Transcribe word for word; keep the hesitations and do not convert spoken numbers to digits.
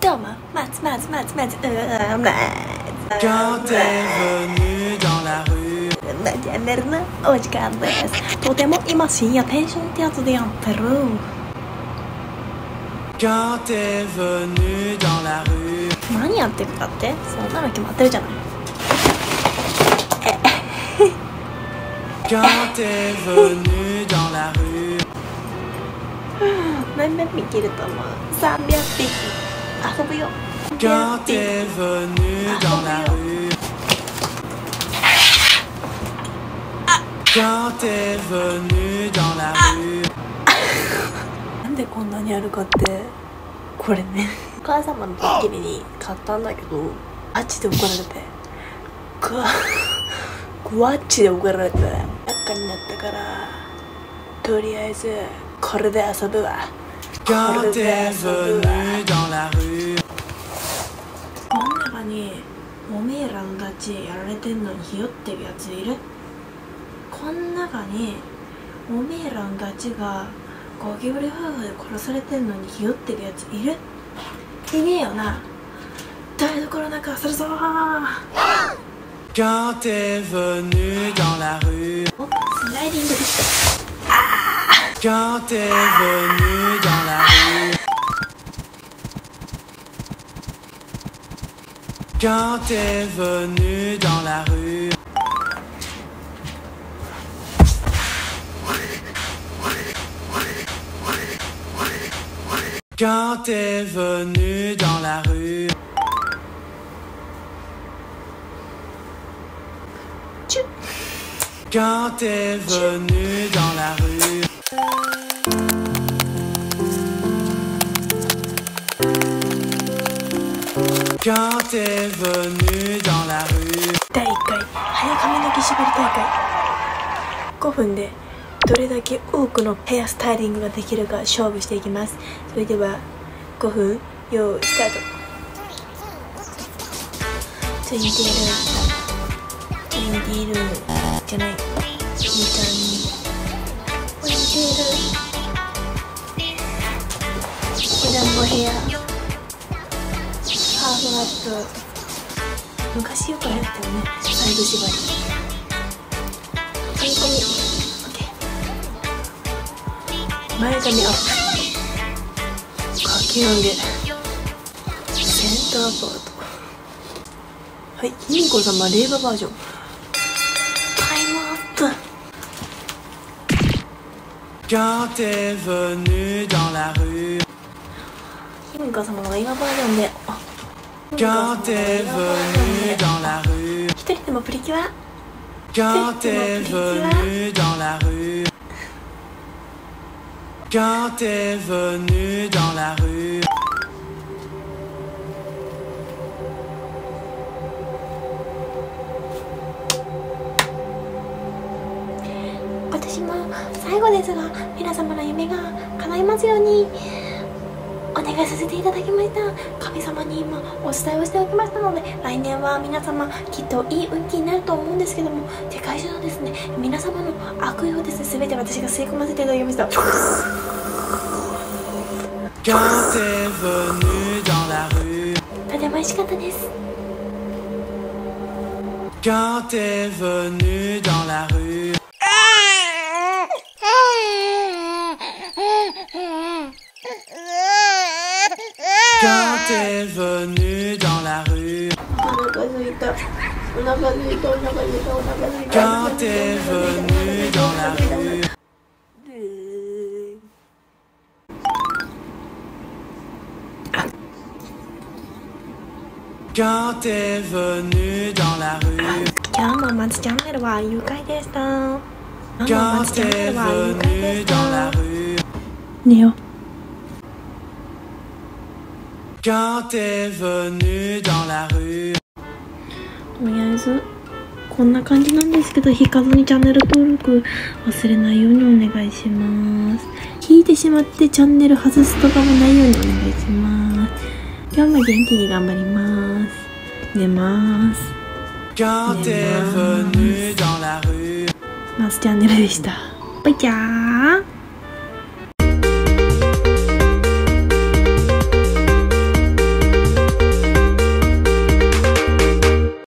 どうも、マツマツマツマツマツマツマツチャンネルのお時間です。とても今深夜テンションってやつでやってる。何やってるかって？そんなの決まってるじゃない。何百匹いると思う？さんびゃくぴき。遊ぶよ。遊ぶよ。なんでこんなにあるかって、これね、お母様のドッキリに買ったんだけど、あっちで怒られてグワグワッチで怒られてばっかになったから、とりあえずこれで遊ぶわ。これで遊ぶわ。この中におめえらのたちやられてんのにひよってるやついる？この中におめえらのたちがゴキブリ夫婦で殺されてんのにひよってるやついる？いねえよな。台所なんかするぞー。お、スライディングでした。あQuand t'es venu dans la rue, quand t'es venu dans la rue, quand t'es venu dans la rue, quand t'es venu dans la rue。 だいいっかい早髪の毛縛り大会。ごふんでどれだけ多くのヘアスタイリングができるか勝負していきます。それではごふん用意スタート。ついてるついてるじゃない、みたいについてるお団子ヘアハーフアップ。昔よく流行ったよね、サイド縛り。刈り込み OK。 前髪アップ、かき上げ、センターパート。はい、ひみこ様令和バージョン。タイムアップ。Quand t'es venu dans la rue。 ひみこ様の令和バージョンで。Quand t'es venu dans la rue。 一人でもプリキュア。Quand t'es venu dans la rue。 Quand t'es venu dans la rue。 今年も最後ですが、皆様の夢が叶いますようにお願いさせていただきました。神様に今お伝えをしておきましたので、来年は皆様きっといい運気になると思うんですけども、世界中のですね、皆様の悪意をですね、全て私が吸い込ませていただきました。とても美味しかったです。Quand t'es venu dans la rue。Quand t'es venu dans la rue。 お腹すいた。お腹すいた。お腹すいた。お腹すいた。Quand t'es venu dans la rue。 Quand t'es venu dans la rue。 今日もマツチャンネルは愉快でした。Quand t'es venu dans la rue。 寝よう。Quand t'es venu dans la rue。 とりあえずこんな感じなんですけど、引かずにチャンネル登録忘れないようにお願いします。引いてしまってチャンネル外すとかもないようにお願いします。今日も元気に頑張ります。寝ます。寝ます。マツチャンネルでした。バイチャー。